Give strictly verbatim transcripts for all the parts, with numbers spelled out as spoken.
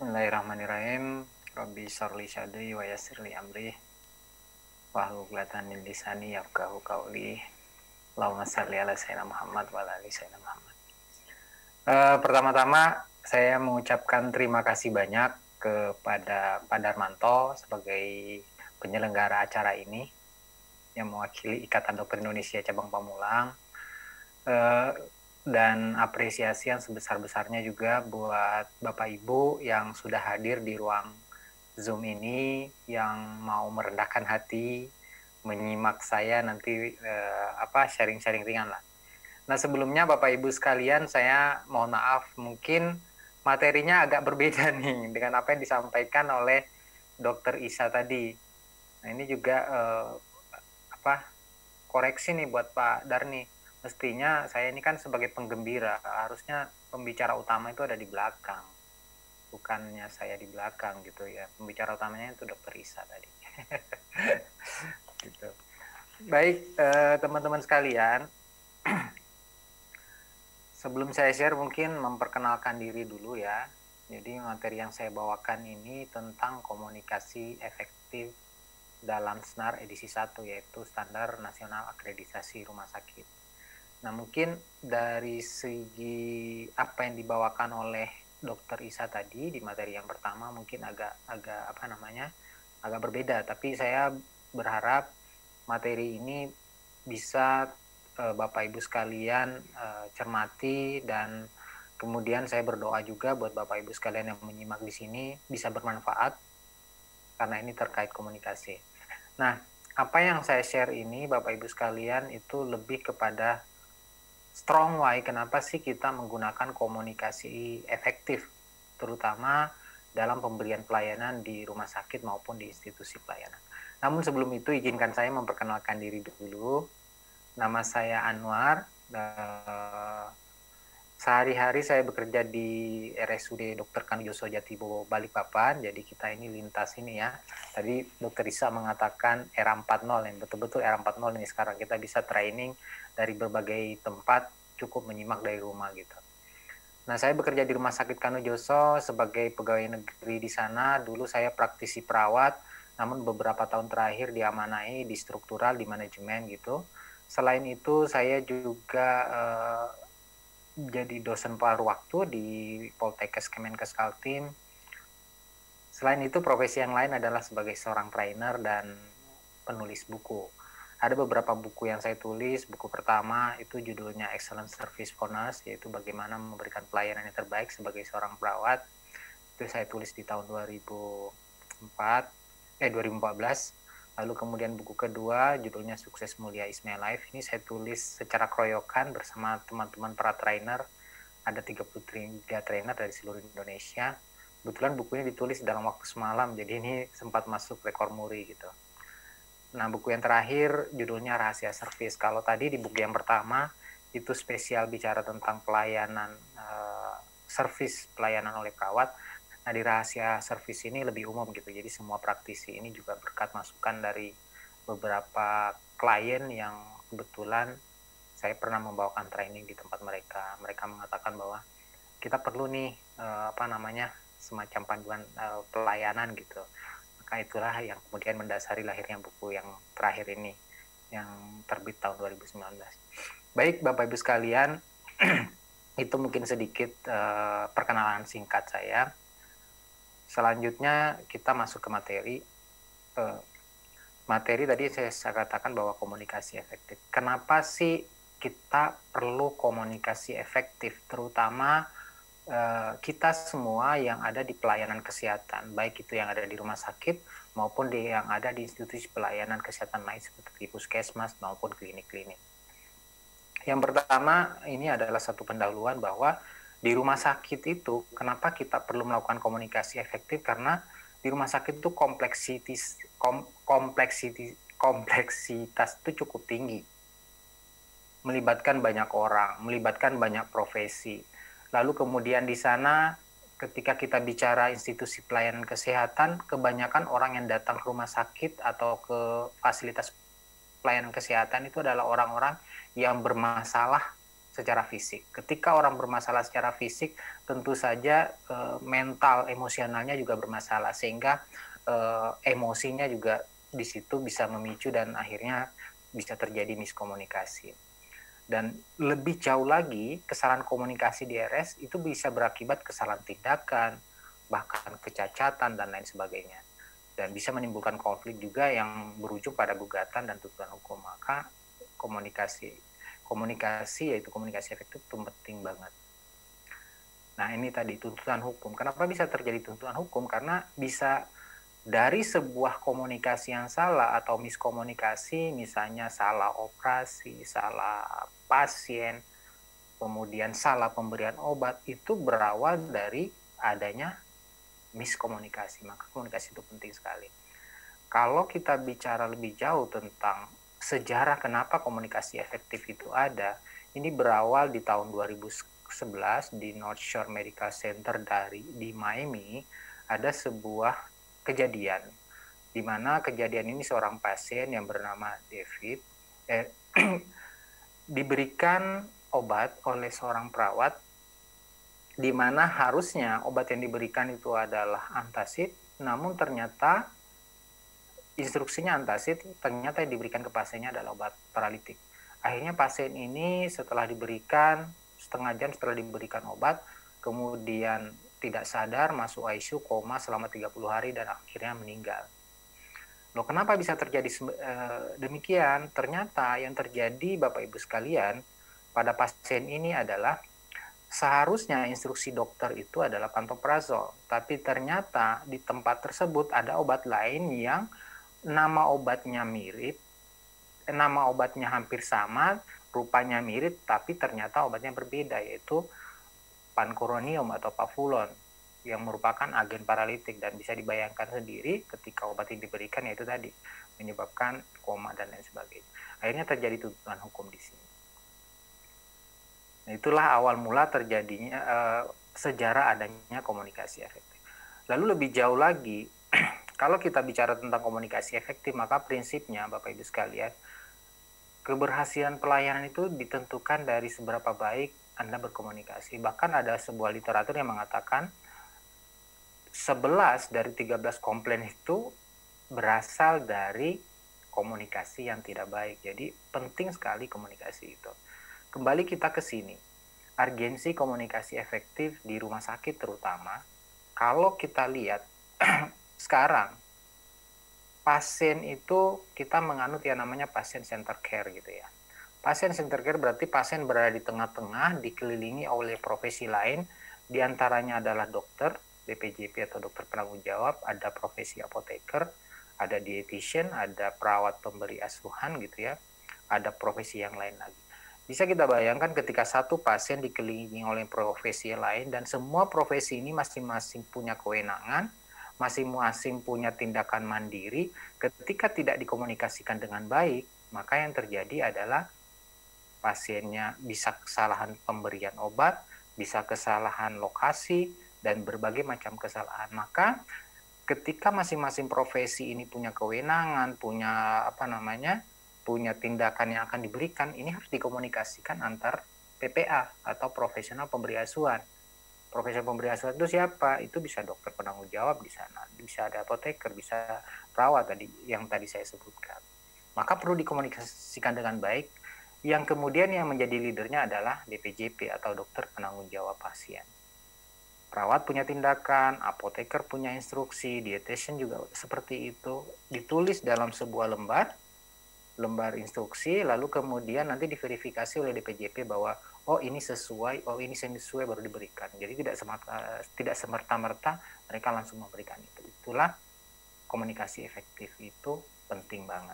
Bismillahirrahmanirrahim. Rabbi syrli sadri wa yassir li amri wahlul 'uqdatam min lisani yafqahu qawli. Allahumma shalli ala sayyidina Muhammad wa ala ali sayyidina Muhammad. Uh, pertama-tama saya mengucapkan terima kasih banyak kepada Pak Darmanto sebagai penyelenggara acara ini yang mewakili Ikatan Dokter Indonesia Cabang Pamulang. Uh, dan apresiasi yang sebesar-besarnya juga buat Bapak Ibu yang sudah hadir di ruang Zoom ini, yang mau merendahkan hati menyimak saya nanti eh, apa sharing-sharing ringan lah. Nah, sebelumnya Bapak Ibu sekalian, saya mohon maaf mungkin materinya agak berbeda nih dengan apa yang disampaikan oleh Dokter Isa tadi. Nah, ini juga eh, apa koreksi nih buat Pak Darni. Mestinya saya ini kan sebagai penggembira, harusnya pembicara utama itu ada di belakang, bukannya saya di belakang gitu ya. Pembicara utamanya itu Dokter Isa tadi. Gitu. Baik, eh, teman-teman sekalian, sebelum saya share mungkin memperkenalkan diri dulu ya. Jadi materi yang saya bawakan ini tentang komunikasi efektif dalam S N A R edisi satu, yaitu Standar Nasional Akreditasi Rumah Sakit. Nah, mungkin dari segi apa yang dibawakan oleh Dokter Isa tadi di materi yang pertama mungkin agak agak apa namanya agak berbeda, tapi saya berharap materi ini bisa eh, Bapak Ibu sekalian eh, cermati, dan kemudian saya berdoa juga buat Bapak Ibu sekalian yang menyimak di sini bisa bermanfaat karena ini terkait komunikasi. Nah, apa yang saya share ini Bapak Ibu sekalian itu lebih kepada strong why, kenapa sih kita menggunakan komunikasi efektif, terutama dalam pemberian pelayanan di rumah sakit maupun di institusi pelayanan. Namun sebelum itu izinkan saya memperkenalkan diri dulu. Nama saya Anwar. Eh, sehari-hari saya bekerja di R S U D Dokter Kanojoso Jatibowo Balikpapan. Jadi kita ini lintas ini ya. Tadi Dokter Isa mengatakan era empat nol, yang betul-betul era empat nol ini sekarang kita bisa training dari berbagai tempat, cukup menyimak dari rumah gitu. Nah, saya bekerja di Rumah Sakit Kanojoso sebagai pegawai negeri di sana. Dulu saya praktisi perawat, namun beberapa tahun terakhir diamanai di struktural, di manajemen gitu. Selain itu, saya juga eh, jadi dosen paruh waktu di Poltekkes Kemenkes Kaltim. Selain itu, profesi yang lain adalah sebagai seorang trainer dan penulis buku. Ada beberapa buku yang saya tulis. Buku pertama itu judulnya Excellent Service for Nurse, yaitu bagaimana memberikan pelayanan yang terbaik sebagai seorang perawat. Itu saya tulis di tahun dua ribu empat, eh dua ribu empat belas. Lalu kemudian buku kedua judulnya Sukses Mulia Is My Life. Ini saya tulis secara keroyokan bersama teman-teman para trainer. Ada tiga puluh tiga trainer dari seluruh Indonesia. Kebetulan bukunya ditulis dalam waktu semalam, jadi ini sempat masuk rekor muri gitu. Nah, buku yang terakhir judulnya Rahasia Servis. Kalau tadi di buku yang pertama itu spesial bicara tentang pelayanan uh, servis pelayanan oleh perawat. Nah, di Rahasia Servis ini lebih umum gitu. Jadi semua praktisi ini juga berkat masukan dari beberapa klien yang kebetulan saya pernah membawakan training di tempat mereka. Mereka mengatakan bahwa kita perlu nih uh, apa namanya semacam panduan uh, pelayanan gitu. Maka itulah yang kemudian mendasari lahirnya buku yang terakhir ini, yang terbit tahun dua ribu sembilan belas. Baik Bapak Ibu sekalian, itu mungkin sedikit uh, perkenalan singkat saya. Selanjutnya kita masuk ke materi. Uh, materi tadi saya, saya katakan bahwa komunikasi efektif. Kenapa sih kita perlu komunikasi efektif, terutama kita semua yang ada di pelayanan kesehatan, baik itu yang ada di rumah sakit maupun di yang ada di institusi pelayanan kesehatan lain seperti puskesmas maupun klinik-klinik. Yang pertama ini adalah satu pendahuluan bahwa di rumah sakit itu kenapa kita perlu melakukan komunikasi efektif, karena di rumah sakit itu kompleksitas kom, kompleksitas kompleksitas itu cukup tinggi, melibatkan banyak orang, melibatkan banyak profesi. Lalu kemudian di sana ketika kita bicara institusi pelayanan kesehatan, kebanyakan orang yang datang ke rumah sakit atau ke fasilitas pelayanan kesehatan itu adalah orang-orang yang bermasalah secara fisik. Ketika orang bermasalah secara fisik, tentu saja uh, mental, emosionalnya juga bermasalah, sehingga uh, emosinya juga di situ bisa memicu dan akhirnya bisa terjadi miskomunikasi. Dan lebih jauh lagi, kesalahan komunikasi di R S itu bisa berakibat kesalahan tindakan, bahkan kecacatan, dan lain sebagainya. Dan bisa menimbulkan konflik juga yang berujung pada gugatan dan tuntutan hukum. Maka komunikasi, komunikasi yaitu komunikasi efektif itu penting banget. Nah ini tadi tuntutan hukum. Kenapa bisa terjadi tuntutan hukum? Karena bisa dari sebuah komunikasi yang salah atau miskomunikasi, misalnya salah operasi, salah pasien, kemudian salah pemberian obat, itu berawal dari adanya miskomunikasi. Maka komunikasi itu penting sekali. Kalau kita bicara lebih jauh tentang sejarah kenapa komunikasi efektif itu ada, ini berawal di tahun dua ribu sebelas di North Shore Medical Center dari di Miami. Ada sebuah kejadian, di mana kejadian ini seorang pasien yang bernama David eh, diberikan obat oleh seorang perawat, di mana harusnya obat yang diberikan itu adalah antacid, namun ternyata instruksinya antacid, ternyata yang diberikan ke pasiennya adalah obat paralitik. Akhirnya pasien ini setelah diberikan, setengah jam setelah diberikan obat, kemudian tidak sadar, masuk I C U, koma selama tiga puluh hari, dan akhirnya meninggal. Loh, kenapa bisa terjadi demikian? Ternyata yang terjadi, Bapak Ibu sekalian, pada pasien ini adalah seharusnya instruksi dokter itu adalah pantoprazol, tapi ternyata di tempat tersebut ada obat lain yang nama obatnya mirip, nama obatnya hampir sama, rupanya mirip, tapi ternyata obatnya berbeda, yaitu pancuronium atau pavulon, yang merupakan agen paralitik, dan bisa dibayangkan sendiri ketika obat ini diberikan, yaitu tadi menyebabkan koma dan lain sebagainya. Akhirnya terjadi tuntutan hukum di sini. Nah, itulah awal mula terjadinya eh, sejarah adanya komunikasi efektif. Lalu lebih jauh lagi, kalau kita bicara tentang komunikasi efektif, maka prinsipnya Bapak Ibu sekalian, keberhasilan pelayanan itu ditentukan dari seberapa baik Anda berkomunikasi. Bahkan ada sebuah literatur yang mengatakan sebelas dari tiga belas komplain itu berasal dari komunikasi yang tidak baik. Jadi penting sekali komunikasi itu. Kembali kita ke sini. Urgensi komunikasi efektif di rumah sakit terutama, kalau kita lihat sekarang pasien itu kita menganut yang namanya patient center care gitu ya. Patient center care berarti pasien berada di tengah-tengah, dikelilingi oleh profesi lain, diantaranya adalah dokter, B P J P atau dokter penanggung jawab, ada profesi apoteker, ada dietitian, ada perawat pemberi asuhan gitu ya, ada profesi yang lain lagi. Bisa kita bayangkan ketika satu pasien dikelilingi oleh profesi lain, dan semua profesi ini masing-masing punya kewenangan, masing-masing punya tindakan mandiri, ketika tidak dikomunikasikan dengan baik, maka yang terjadi adalah pasiennya bisa kesalahan pemberian obat, bisa kesalahan lokasi, dan berbagai macam kesalahan. Maka ketika masing-masing profesi ini punya kewenangan, punya apa namanya, punya tindakan yang akan diberikan, ini harus dikomunikasikan antar P P A atau profesional pemberi asuhan. Profesional pemberi asuhan itu siapa? Itu bisa dokter penanggung jawab di sana, bisa ada apoteker, bisa perawat tadi yang tadi saya sebutkan. Maka perlu dikomunikasikan dengan baik. Yang kemudian yang menjadi leadernya adalah D P J P atau dokter penanggung jawab pasien. Perawat punya tindakan, apoteker punya instruksi, dietitian juga seperti itu. Ditulis dalam sebuah lembar, lembar instruksi, lalu kemudian nanti diverifikasi oleh D P J P bahwa oh ini sesuai, oh ini sesuai baru diberikan. Jadi tidak semata, tidak semerta-merta mereka langsung memberikan itu. Itulah komunikasi efektif itu penting banget.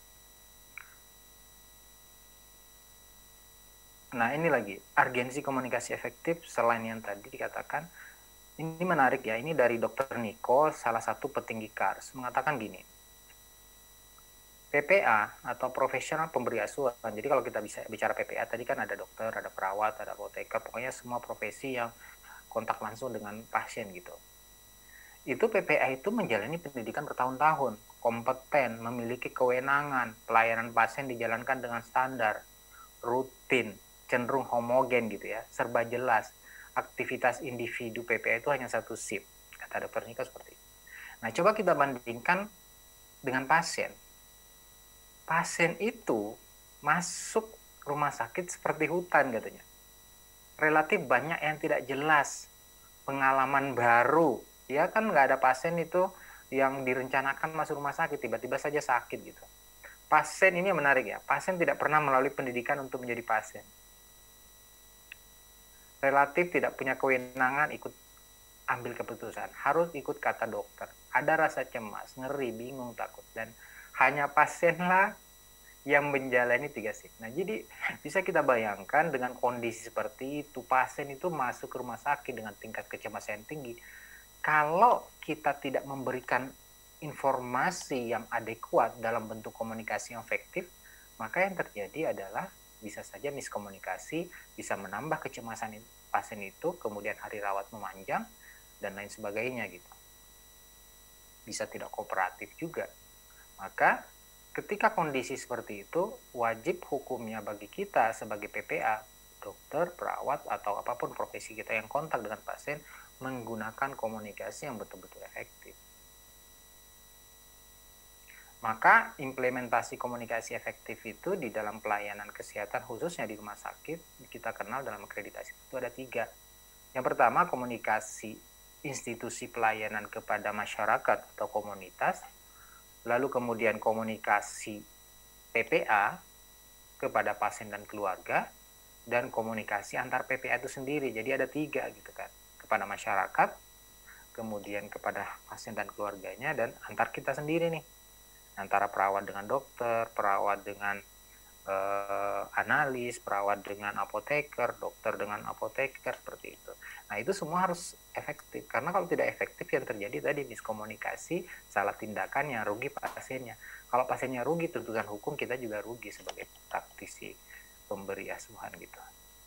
Nah ini lagi, urgensi komunikasi efektif selain yang tadi dikatakan, ini menarik ya, ini dari dokter Niko, salah satu petinggi Kars, mengatakan gini, P P A atau profesional pemberi asuhan, jadi kalau kita bisa bicara P P A, tadi kan ada dokter, ada perawat, ada apoteker, pokoknya semua profesi yang kontak langsung dengan pasien gitu. Itu P P A itu menjalani pendidikan bertahun-tahun, kompeten, memiliki kewenangan, pelayanan pasien dijalankan dengan standar, rutin, cenderung homogen gitu ya, serba jelas. Aktivitas individu P P A itu hanya satu shift, kata dokter Niko seperti itu. Nah, coba kita bandingkan dengan pasien. Pasien itu masuk rumah sakit seperti hutan katanya. Relatif banyak yang tidak jelas, pengalaman baru. Ya kan nggak ada pasien itu yang direncanakan masuk rumah sakit, tiba-tiba saja sakit gitu. Pasien ini menarik ya, pasien tidak pernah melalui pendidikan untuk menjadi pasien. Relatif tidak punya kewenangan ikut ambil keputusan, harus ikut kata dokter. Ada rasa cemas, ngeri, bingung, takut, dan hanya pasienlah yang menjalani tiga shift. Nah, jadi bisa kita bayangkan dengan kondisi seperti itu, pasien itu masuk ke rumah sakit dengan tingkat kecemasan yang tinggi. Kalau kita tidak memberikan informasi yang adekuat dalam bentuk komunikasi yang efektif, maka yang terjadi adalah bisa saja miskomunikasi, bisa menambah kecemasan pasien itu, kemudian hari rawat memanjang, dan lain sebagainya gitu. Bisa tidak kooperatif juga. Maka ketika kondisi seperti itu, wajib hukumnya bagi kita sebagai P P A, dokter, perawat, atau apapun profesi kita yang kontak dengan pasien, menggunakan komunikasi yang betul-betul efektif. Maka implementasi komunikasi efektif itu di dalam pelayanan kesehatan, khususnya di rumah sakit, kita kenal dalam akreditasi itu ada tiga. Yang pertama, komunikasi institusi pelayanan kepada masyarakat atau komunitas, lalu kemudian komunikasi P P A kepada pasien dan keluarga, dan komunikasi antar P P A itu sendiri. Jadi ada tiga gitu kan, kepada masyarakat, kemudian kepada pasien dan keluarganya, dan antar kita sendiri nih, antara perawat dengan dokter, perawat dengan eh, analis, perawat dengan apoteker, dokter dengan apoteker, seperti itu. Nah, itu semua harus efektif, karena kalau tidak efektif yang terjadi tadi miskomunikasi, salah tindakan, yang rugi pasiennya. Kalau pasiennya rugi, tuntutan hukum kita juga rugi sebagai praktisi pemberi asuhan gitu.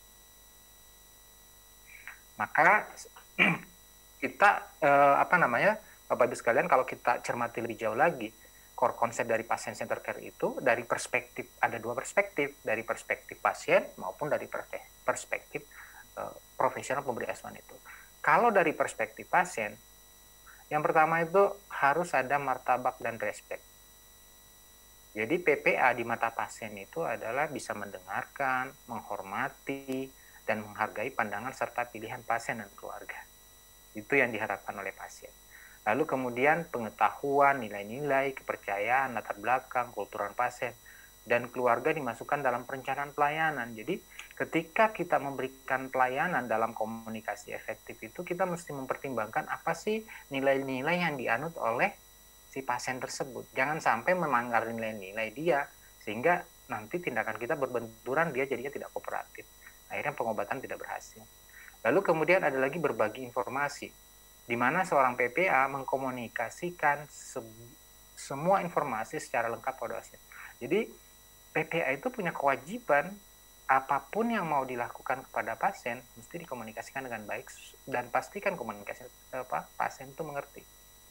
Maka kita eh, apa namanya, Bapak Ibu sekalian, kalau kita cermati lebih jauh lagi, core konsep dari pasien center care itu dari perspektif, ada dua perspektif, dari perspektif pasien maupun dari perspektif uh, profesional pemberi asuhan itu. Kalau dari perspektif pasien, yang pertama itu harus ada martabak dan respect. Jadi P P A di mata pasien itu adalah bisa mendengarkan, menghormati, dan menghargai pandangan serta pilihan pasien dan keluarga. Itu yang diharapkan oleh pasien. Lalu kemudian pengetahuan, nilai-nilai, kepercayaan, latar belakang, kultural pasien, dan keluarga dimasukkan dalam perencanaan pelayanan. Jadi ketika kita memberikan pelayanan dalam komunikasi efektif itu, kita mesti mempertimbangkan apa sih nilai-nilai yang dianut oleh si pasien tersebut. Jangan sampai melanggar nilai-nilai dia, sehingga nanti tindakan kita berbenturan, dia jadinya tidak kooperatif. Akhirnya pengobatan tidak berhasil. Lalu kemudian ada lagi berbagi informasi, di mana seorang P P A mengkomunikasikan se semua informasi secara lengkap pada pasien. Jadi P P A itu punya kewajiban, apapun yang mau dilakukan kepada pasien mesti dikomunikasikan dengan baik, dan pastikan komunikasi apa pasien itu mengerti.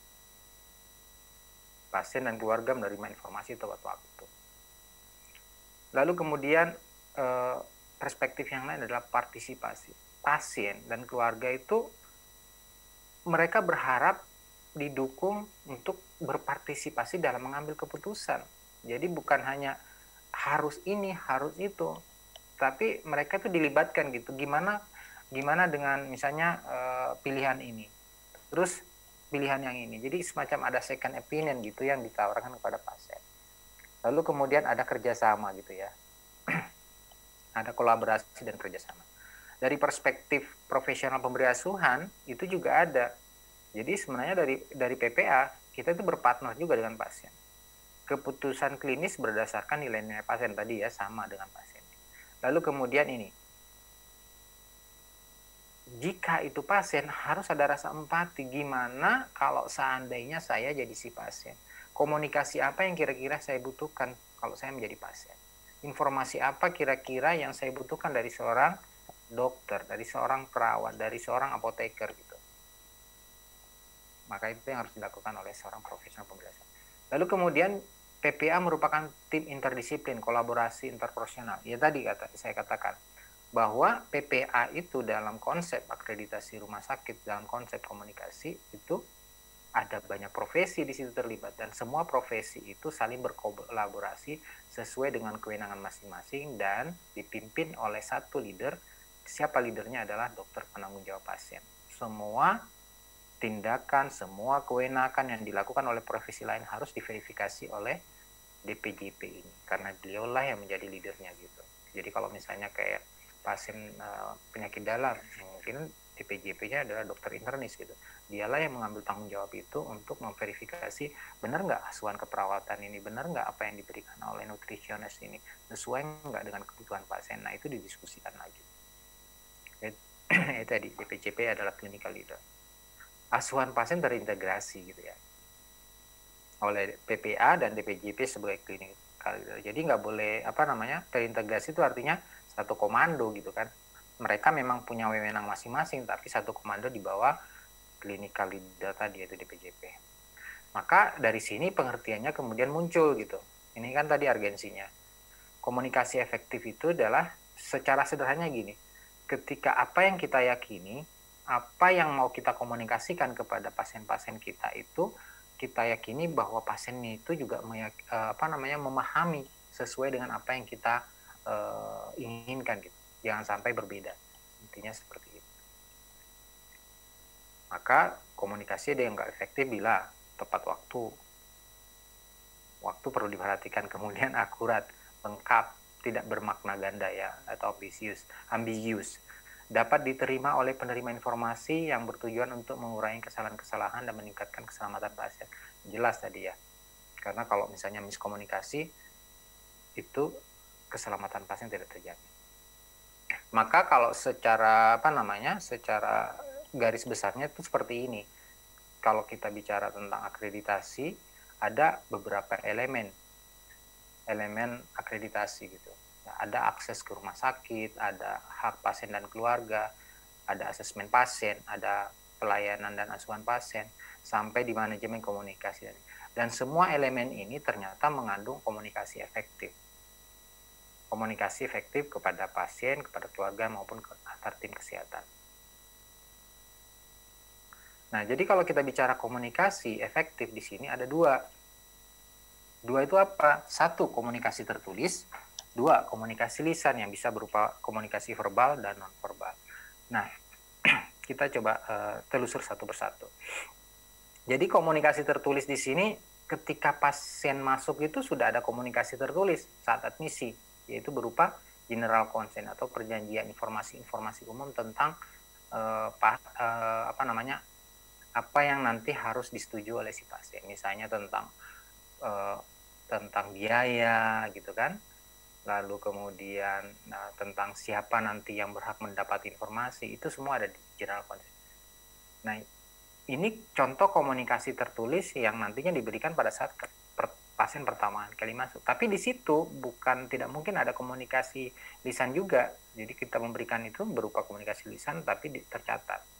Pasien dan keluarga menerima informasi tepat waktu. Lalu kemudian perspektif yang lain adalah partisipasi. Pasien dan keluarga itu mereka berharap didukung untuk berpartisipasi dalam mengambil keputusan. Jadi bukan hanya harus ini, harus itu, tapi mereka itu dilibatkan gitu. Gimana gimana dengan misalnya uh, pilihan ini, terus pilihan yang ini. Jadi semacam ada second opinion gitu yang ditawarkan kepada pasien. Lalu kemudian ada kerjasama gitu ya. Ada kolaborasi dan kerjasama. Dari perspektif profesional pemberi asuhan itu juga ada. Jadi sebenarnya dari dari P P A kita itu berpartner juga dengan pasien. Keputusan klinis berdasarkan nilai-nilai pasien tadi ya, sama dengan pasien. Lalu kemudian ini, jika itu pasien harus ada rasa empati. Gimana kalau seandainya saya jadi si pasien? Komunikasi apa yang kira-kira saya butuhkan kalau saya menjadi pasien? Informasi apa kira-kira yang saya butuhkan dari seorang dokter, dari seorang perawat, dari seorang apoteker gitu. Maka itu yang harus dilakukan oleh seorang profesional pemberi asuhan. Lalu kemudian P P A merupakan tim interdisiplin, kolaborasi interprofesional. Ya tadi kata saya katakan, bahwa P P A itu dalam konsep akreditasi rumah sakit, dalam konsep komunikasi itu ada banyak profesi di situ terlibat, dan semua profesi itu saling berkolaborasi sesuai dengan kewenangan masing-masing dan dipimpin oleh satu leader. Siapa leadernya? Adalah dokter penanggung jawab pasien. Semua tindakan, semua kewenangan yang dilakukan oleh profesi lain harus diverifikasi oleh D P J P ini, karena beliaulah yang menjadi leadernya gitu. Jadi kalau misalnya kayak pasien uh, penyakit dalam, mungkin D P J P-nya adalah dokter internis gitu. Dialah yang mengambil tanggung jawab itu untuk memverifikasi benar nggak asuhan keperawatan ini, benar nggak apa yang diberikan oleh nutrisionis ini, sesuai nggak dengan kebutuhan pasien. Nah, itu didiskusikan lagi. Itu tadi, D P J P adalah clinical leader. Asuhan pasien terintegrasi gitu ya, oleh P P A dan D P J P sebagai clinical leader. Jadi nggak boleh, apa namanya, terintegrasi itu artinya satu komando gitu kan. Mereka memang punya wewenang masing-masing, tapi satu komando di bawah clinical leader tadi, yaitu D P J P. Maka dari sini pengertiannya kemudian muncul gitu. Ini kan tadi urgensinya. Komunikasi efektif itu adalah secara sederhana gini. Ketika apa yang kita yakini, apa yang mau kita komunikasikan kepada pasien-pasien kita itu, kita yakini bahwa pasiennya itu juga meyak, apa namanya, memahami sesuai dengan apa yang kita uh, inginkan gitu. Jangan sampai berbeda. Intinya seperti itu. Maka komunikasi ada yang nggak efektif bila tepat waktu. Waktu perlu diperhatikan, kemudian akurat, lengkap, tidak bermakna ganda ya, atau ambisius, ambiguous. Dapat diterima oleh penerima informasi yang bertujuan untuk mengurangi kesalahan-kesalahan dan meningkatkan keselamatan pasien. Jelas tadi ya. Karena kalau misalnya miskomunikasi, itu keselamatan pasien tidak terjamin. Maka kalau secara apa namanya, secara garis besarnya itu seperti ini. Kalau kita bicara tentang akreditasi, ada beberapa elemen elemen akreditasi gitu. Ada akses ke rumah sakit, ada hak pasien dan keluarga, ada asesmen pasien, ada pelayanan dan asuhan pasien, sampai di manajemen komunikasi. Dan semua elemen ini ternyata mengandung komunikasi efektif. Komunikasi efektif kepada pasien, kepada keluarga, maupun ke antar tim kesehatan. Nah, jadi kalau kita bicara komunikasi efektif di sini ada dua. Dua itu apa? Satu, komunikasi tertulis. Dua, komunikasi lisan yang bisa berupa komunikasi verbal dan non-verbal. Nah, kita coba uh, telusur satu persatu. Jadi komunikasi tertulis di sini ketika pasien masuk itu sudah ada komunikasi tertulis saat admisi, yaitu berupa general consent atau perjanjian informasi-informasi umum tentang uh, pa, uh, apa namanya, apa yang nanti harus disetujui oleh si pasien, misalnya tentang uh, tentang biaya gitu kan, lalu kemudian nah, tentang siapa nanti yang berhak mendapat informasi, itu semua ada di general consent. Nah, ini contoh komunikasi tertulis yang nantinya diberikan pada saat per, per, pasien pertama kali masuk. Tapi di situ bukan tidak mungkin ada komunikasi lisan juga, jadi kita memberikan itu berupa komunikasi lisan tapi tercatat.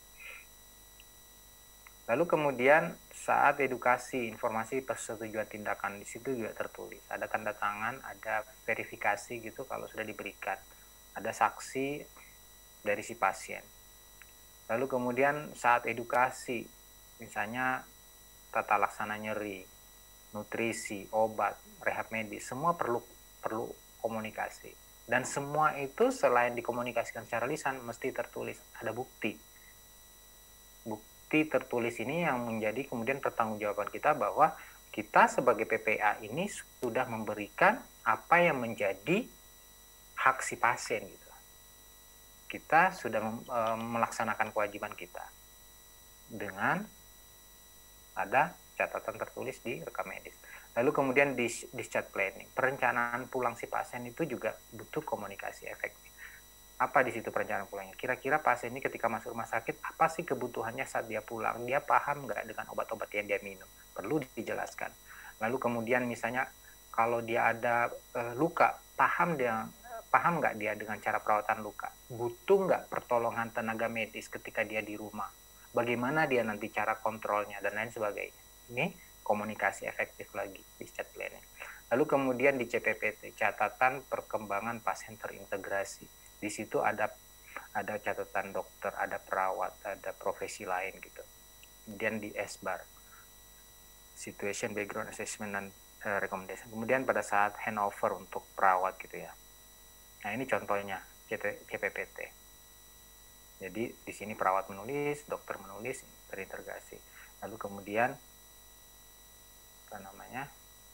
Lalu kemudian saat edukasi informasi persetujuan tindakan, di situ juga tertulis. Ada tanda tangan, ada verifikasi gitu kalau sudah diberikan. Ada saksi dari si pasien. Lalu kemudian saat edukasi, misalnya tata laksana nyeri, nutrisi, obat, rehab medis, semua perlu perlu komunikasi. Dan semua itu selain dikomunikasikan secara lisan, mesti tertulis, ada bukti. Bukti tertulis ini yang menjadi kemudian pertanggungjawaban kita bahwa kita sebagai P P A ini sudah memberikan apa yang menjadi hak si pasien gitu. Kita sudah e, melaksanakan kewajiban kita dengan ada catatan tertulis di rekam medis. Lalu kemudian discharge planning, perencanaan pulang si pasien itu juga butuh komunikasi efektif. Apa di situ perencanaan pulangnya? Kira-kira pasien ini ketika masuk rumah sakit, apa sih kebutuhannya saat dia pulang? Dia paham nggak dengan obat-obat yang dia minum? Perlu dijelaskan. Lalu kemudian misalnya kalau dia ada e, luka, paham dia paham nggak dia dengan cara perawatan luka? Butuh nggak pertolongan tenaga medis ketika dia di rumah? Bagaimana dia nanti cara kontrolnya dan lain sebagainya? Ini komunikasi efektif lagi, discharge planning. Lalu kemudian di C P P T, catatan perkembangan pasien terintegrasi. Di situ ada ada catatan dokter, ada perawat, ada profesi lain gitu. Kemudian di S bar, situation, background, assessment, dan uh, recommendation. Kemudian pada saat handover untuk perawat gitu ya. Nah ini contohnya C P P T. Jadi di sini perawat menulis, dokter menulis, terintegrasi. Lalu kemudian apa namanya,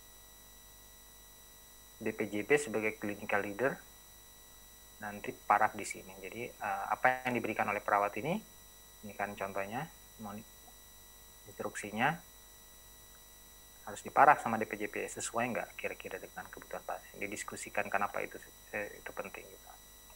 D P J P sebagai clinical leader nanti paraf di sini. Jadi uh, apa yang diberikan oleh perawat ini, ini kan contohnya, instruksinya harus diparaf sama D P J P, sesuai nggak kira-kira dengan kebutuhan pasien. Didiskusikan kenapa itu itu penting gitu.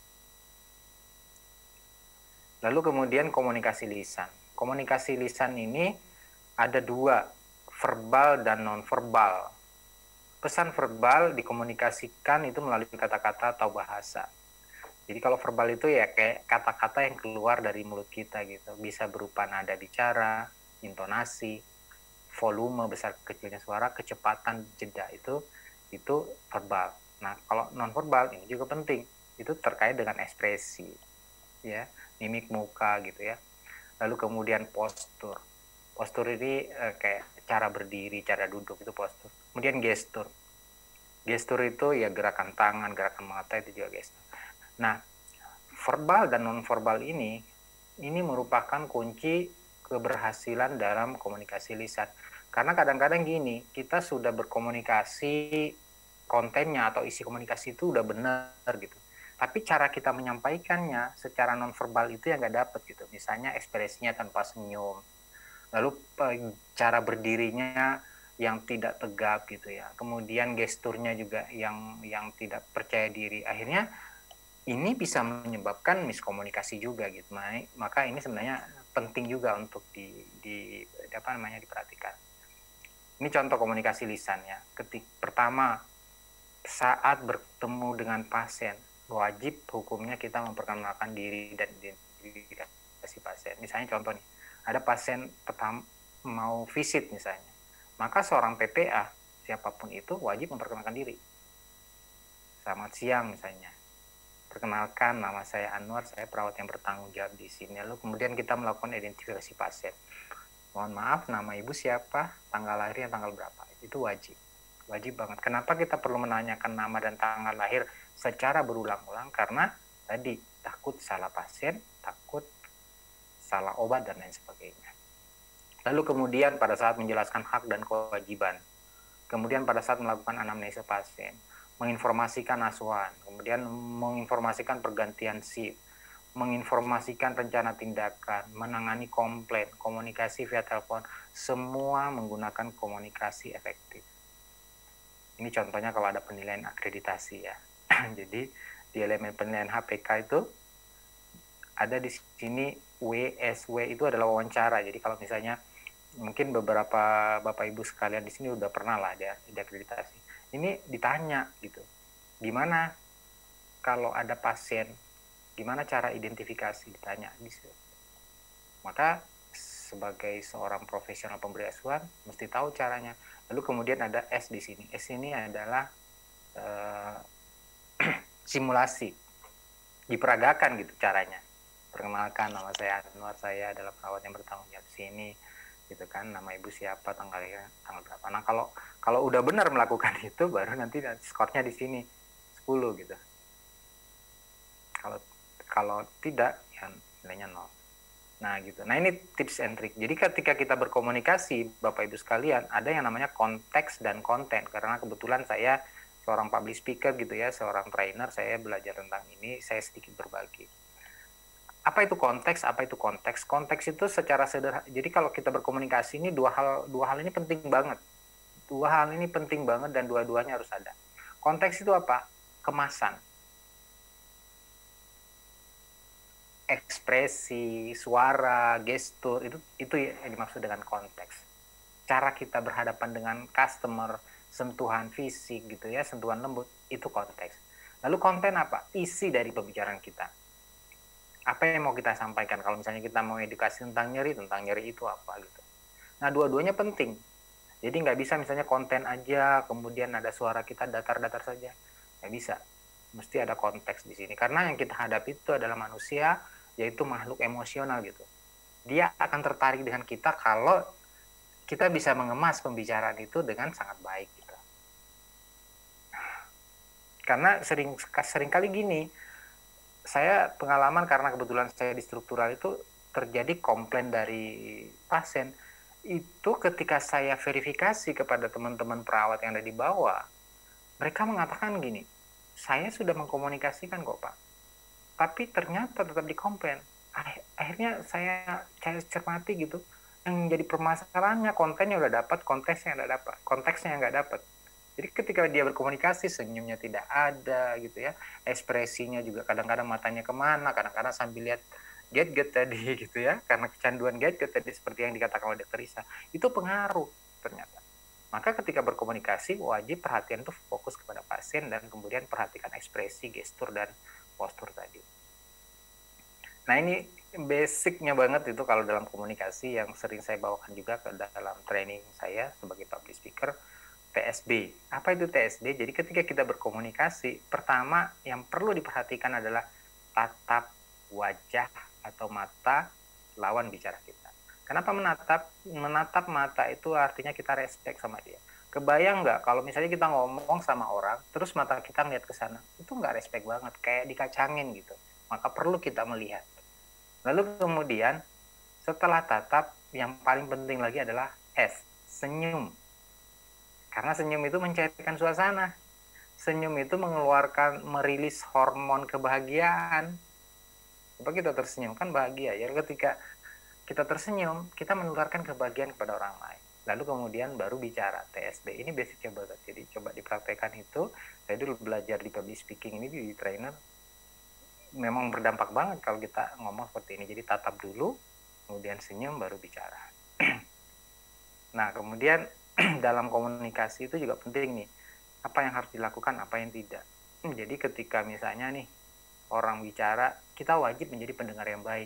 Lalu kemudian komunikasi lisan. Komunikasi lisan ini ada dua, verbal dan non-verbal. Pesan verbal dikomunikasikan itu melalui kata-kata atau bahasa. Jadi kalau verbal itu ya kayak kata-kata yang keluar dari mulut kita gitu. Bisa berupa nada bicara, intonasi, volume, besar kecilnya suara, kecepatan, jeda, itu itu verbal. Nah, kalau non-verbal ini juga penting. Itu terkait dengan ekspresi, ya, mimik muka gitu ya. Lalu kemudian postur. Postur ini eh, kayak cara berdiri, cara duduk, itu postur. Kemudian gestur. Gestur itu ya gerakan tangan, gerakan mata, itu juga gestur. Nah, verbal dan non-verbal ini ini merupakan kunci keberhasilan dalam komunikasi lisan. Karena kadang-kadang gini, kita sudah berkomunikasi, kontennya atau isi komunikasi itu udah benar gitu. Tapi cara kita menyampaikannya secara nonverbal itu yang nggak dapet gitu. Misalnya ekspresinya tanpa senyum, lalu cara berdirinya yang tidak tegap gitu ya. Kemudian gesturnya juga yang yang tidak percaya diri. Akhirnya ini bisa menyebabkan miskomunikasi juga gitu. Maka ini sebenarnya penting juga untuk di, di apa namanya diperhatikan. Ini contoh komunikasi lisan ya. Ketik pertama, saat bertemu dengan pasien, wajib hukumnya kita memperkenalkan diri dan identifikasi pasien. Misalnya contoh nih, ada pasien pertama mau visit misalnya, maka seorang P P A siapapun itu wajib memperkenalkan diri. Selamat siang misalnya, perkenalkan nama saya Anwar, saya perawat yang bertanggung jawab di sini. Lalu kemudian kita melakukan identifikasi pasien. Mohon maaf, nama ibu siapa, tanggal lahirnya tanggal berapa, itu wajib. Wajib banget. Kenapa kita perlu menanyakan nama dan tanggal lahir secara berulang-ulang? Karena tadi takut salah pasien, takut salah obat, dan lain sebagainya. Lalu kemudian pada saat menjelaskan hak dan kewajiban, kemudian pada saat melakukan anamnesa pasien, menginformasikan asuhan, kemudian menginformasikan pergantian shift, menginformasikan rencana tindakan, menangani komplain, komunikasi via telepon, semua menggunakan komunikasi efektif. Ini contohnya kalau ada penilaian akreditasi ya. Jadi di elemen penilaian H P K itu ada di sini W S W, itu adalah wawancara. Jadi kalau misalnya mungkin beberapa Bapak Ibu sekalian di sini udah pernah lah ada akreditasi. Ini ditanya gitu. Gimana kalau ada pasien, gimana cara identifikasi, ditanya gitu. Maka sebagai seorang profesional pemberi asuhan mesti tahu caranya. Lalu kemudian ada S di sini. S ini adalah uh, simulasi, diperagakan gitu caranya. Perkenalkan, nama saya Anwar, saya adalah perawat yang bertanggung jawab di sini, gitu kan. Nama ibu siapa, tanggalnya tanggal berapa. Nah kalau kalau udah benar melakukan itu, baru nanti skornya di sini sepuluh gitu. Kalau kalau tidak, ya nilainya nol. Nah gitu. Nah ini tips and trick. Jadi ketika kita berkomunikasi, Bapak Ibu sekalian, ada yang namanya konteks dan konten. Karena kebetulan saya seorang public speaker gitu ya, seorang trainer, saya belajar tentang ini, saya sedikit berbagi. Apa itu konteks? Apa itu konteks? Konteks itu secara sederhana. Jadi kalau kita berkomunikasi ini dua hal dua hal ini penting banget. Dua hal ini penting banget dan dua-duanya harus ada. Konteks itu apa? Kemasan. Ekspresi, suara, gestur, itu itu yang dimaksud dengan konteks. Cara kita berhadapan dengan customer, sentuhan fisik gitu ya, sentuhan lembut, itu konteks. Lalu konten apa? Isi dari pembicaraan kita. Apa yang mau kita sampaikan? Kalau misalnya kita mau edukasi tentang nyeri, tentang nyeri itu apa gitu. Nah, dua-duanya penting. Jadi nggak bisa misalnya konten aja, kemudian ada suara kita datar-datar saja. Nggak bisa. Mesti ada konteks di sini. Karena yang kita hadapi itu adalah manusia, yaitu makhluk emosional gitu. Dia akan tertarik dengan kita kalau kita bisa mengemas pembicaraan itu dengan sangat baik gitu. Karena sering sering kali gini, saya pengalaman karena kebetulan saya di struktural itu terjadi komplain dari pasien. Itu ketika saya verifikasi kepada teman-teman perawat yang ada di bawah, mereka mengatakan gini, saya sudah mengkomunikasikan kok Pak, tapi ternyata tetap dikomplain. Akhirnya saya saya cermati gitu, yang jadi permasalahannya kontennya udah dapat, konteksnya nggak dapat, konteksnya nggak dapat. Jadi ketika dia berkomunikasi senyumnya tidak ada gitu ya, ekspresinya juga kadang-kadang matanya kemana, kadang-kadang sambil lihat gadget tadi gitu ya, karena kecanduan gadget tadi seperti yang dikatakan oleh Dokter Risa, itu pengaruh ternyata. Maka ketika berkomunikasi wajib perhatian itu fokus kepada pasien dan kemudian perhatikan ekspresi, gestur, dan postur tadi. Nah ini basicnya banget itu kalau dalam komunikasi yang sering saya bawakan juga ke dalam training saya sebagai public speaker, T S B. Apa itu T S B? Jadi ketika kita berkomunikasi, pertama yang perlu diperhatikan adalah tatap wajah atau mata lawan bicara kita. Kenapa menatap? Menatap mata itu artinya kita respect sama dia. Kebayang nggak kalau misalnya kita ngomong sama orang, terus mata kita ngeliat ke sana, itu nggak respect banget, kayak dikacangin gitu. Maka perlu kita melihat. Lalu kemudian setelah tatap, yang paling penting lagi adalah S, senyum. Karena senyum itu mencairkan suasana. Senyum itu mengeluarkan, merilis hormon kebahagiaan. Coba kita tersenyum, kan bahagia ya. Ketika kita tersenyum, kita menularkan kebahagiaan kepada orang lain. Lalu kemudian baru bicara T S B. Ini basicnya banget. Jadi coba dipraktekkan itu. Saya dulu belajar di public speaking ini di trainer. Memang berdampak banget kalau kita ngomong seperti ini. Jadi tatap dulu, kemudian senyum, baru bicara. Nah, kemudian dalam komunikasi itu juga penting nih. Apa yang harus dilakukan, apa yang tidak. Jadi ketika misalnya nih, orang bicara, kita wajib menjadi pendengar yang baik.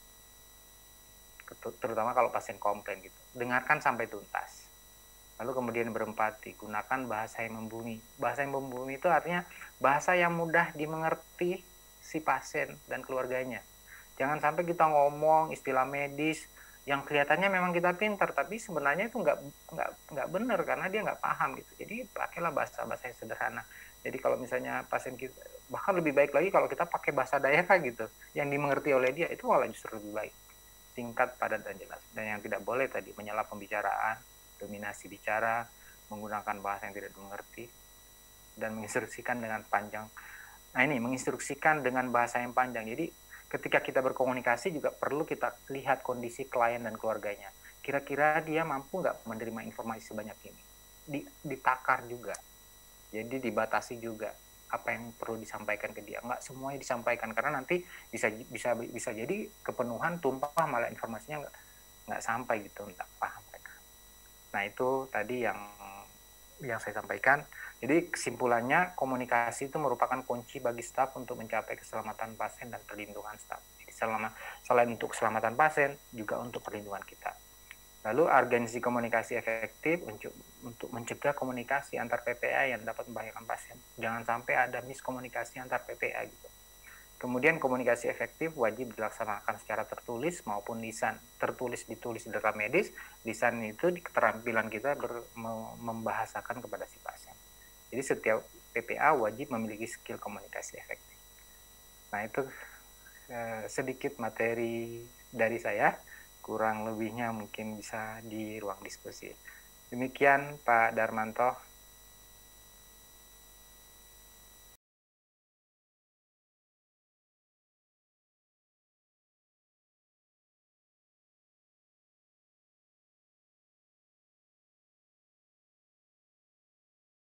Terutama kalau pasien komplain gitu. Dengarkan sampai tuntas. Lalu kemudian berempati, gunakan bahasa yang membumi. Bahasa yang membumi itu artinya bahasa yang mudah dimengerti si pasien dan keluarganya. Jangan sampai kita ngomong istilah medis yang kelihatannya memang kita pintar, tapi sebenarnya itu nggak nggak nggak benar karena dia nggak paham gitu. Jadi pakailah bahasa-bahasa yang sederhana. Jadi kalau misalnya pasien kita, bahkan lebih baik lagi kalau kita pakai bahasa daerah gitu, yang dimengerti oleh dia, itu malah justru lebih baik. Singkat, padat, dan jelas. Dan yang tidak boleh tadi, menyela pembicaraan, dominasi bicara, menggunakan bahasa yang tidak dimengerti, dan menginstruksikan dengan panjang. Nah ini, menginstruksikan dengan bahasa yang panjang. Jadi ketika kita berkomunikasi juga perlu kita lihat kondisi klien dan keluarganya. Kira-kira dia mampu nggak menerima informasi sebanyak ini? Ditakar juga. Jadi dibatasi juga apa yang perlu disampaikan ke dia. Nggak semuanya disampaikan karena nanti bisa bisa bisa jadi kepenuhan tumpah malah informasinya nggak nggak sampai gitu, nggak paham mereka. Nah itu tadi yang yang saya sampaikan. Jadi kesimpulannya komunikasi itu merupakan kunci bagi staf untuk mencapai keselamatan pasien dan perlindungan staf. Jadi selama selain untuk keselamatan pasien juga untuk perlindungan kita. Lalu urgensi komunikasi efektif untuk, untuk mencegah komunikasi antar P P A yang dapat membahayakan pasien. Jangan sampai ada miskomunikasi antar P P A gitu. Kemudian komunikasi efektif wajib dilaksanakan secara tertulis maupun lisan. Tertulis ditulis di rekam medis, lisan itu di keterampilan kita ber, membahasakan kepada si pasien. Jadi setiap P P A wajib memiliki skill komunikasi efektif. Nah itu eh, sedikit materi dari saya. Kurang lebihnya mungkin bisa di ruang diskusi. Demikian Pak Darmanto.